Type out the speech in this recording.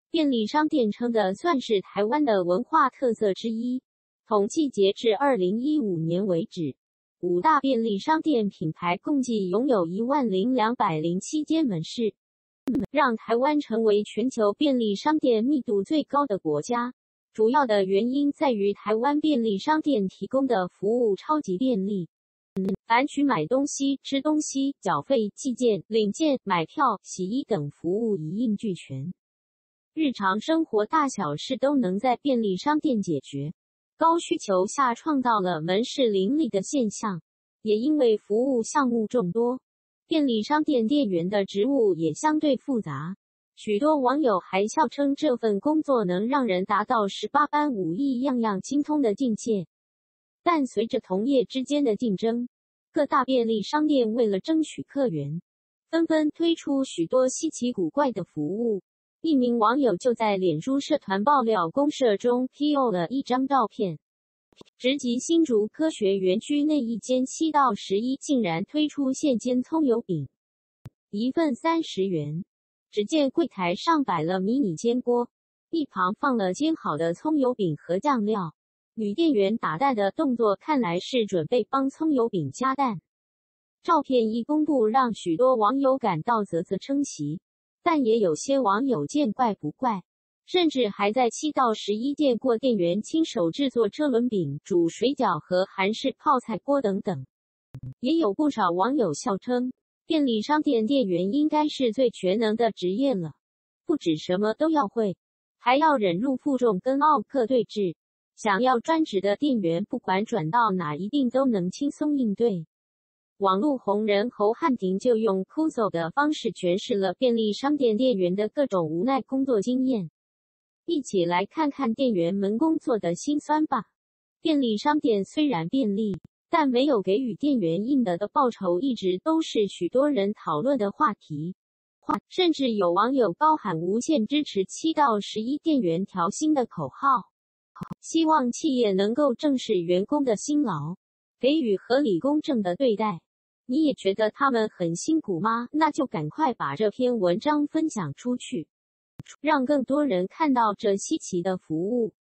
便利商店称的算是台湾的文化特色之一。统计截至2015年为止，5大便利商店品牌共计拥有10207间门市，让台湾成为全球便利商店密度最高的国家。主要的原因在于台湾便利商店提供的服务超级便利，凡取买东西、吃东西、缴费、寄件、领件、买票、洗衣等服务一应俱全，日常生活大小事都能在便利商店解决。高需求下创造了门市林立的现象，也因为服务项目众多，便利商店店员的职务也相对复杂。许多网友还笑称这份工作能让人达到18般武艺样样精通的境界。但随着同业之间的竞争，各大便利商店为了争取客源，纷纷推出许多稀奇古怪的服务。一名网友就在脸书社团爆料公社中 PO 了一张照片，直击新竹科学园区内一间7到11竟然推出现煎葱油饼，一份30元。只见柜台上摆了迷你煎锅，一旁放了煎好的葱油饼和酱料。女店员打蛋的动作看来是准备帮葱油饼加蛋。照片一公布，让许多网友感到啧啧称奇，但也有些网友见怪不怪，甚至还在7到11见过店员亲手制作车轮饼、煮水饺和韩式泡菜锅等等。也有不少网友笑称，便利商店店员应该是最全能的职业了，不止什么都要会，还要忍辱负重跟奥客对峙。想要专职的店员，不管转到哪一定都能轻松应对。网络红人侯汉廷就用哭诉的方式诠释了便利商店店员的各种无奈工作经验。一起来看看店员们工作的辛酸吧。便利商店虽然便利，但没有给予店员应得的报酬，一直都是许多人讨论的话题。甚至有网友高喊无限支持7到11店员调薪的口号，希望企业能够正视员工的辛劳，给予合理公正的对待。你也觉得他们很辛苦吗？那就赶快把这篇文章分享出去，让更多人看到这稀奇的服务。